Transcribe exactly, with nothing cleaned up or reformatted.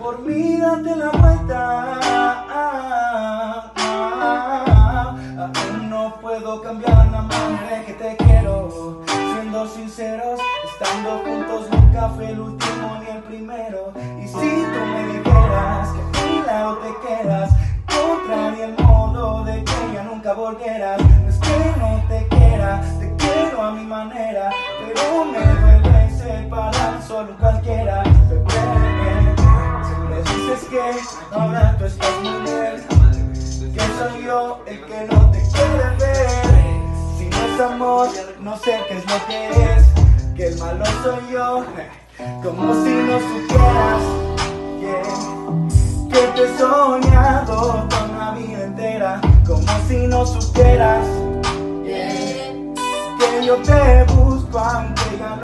por mí date la vuelta. Aún no puedo cambiar la manera en que te quiero. Siendo sinceros, estando juntos nunca fue el último ni el primero. Y si tú me dijeras que a mi lado te quedas, encontraría el modo de que ya nunca volvieras. No es que no te quiera, te quiero a mi manera, pero me duele separar solo cualquiera. Bebé, me dices que ahora tú estás muy bien, que soy yo el que no te quiere ver. Si no es amor, no sé qué es lo que es, que el malo soy yo, como si no supieras, yeah, que te he soñado toda una vida entera, como si no supieras, yeah, que yo te busco aunque ya no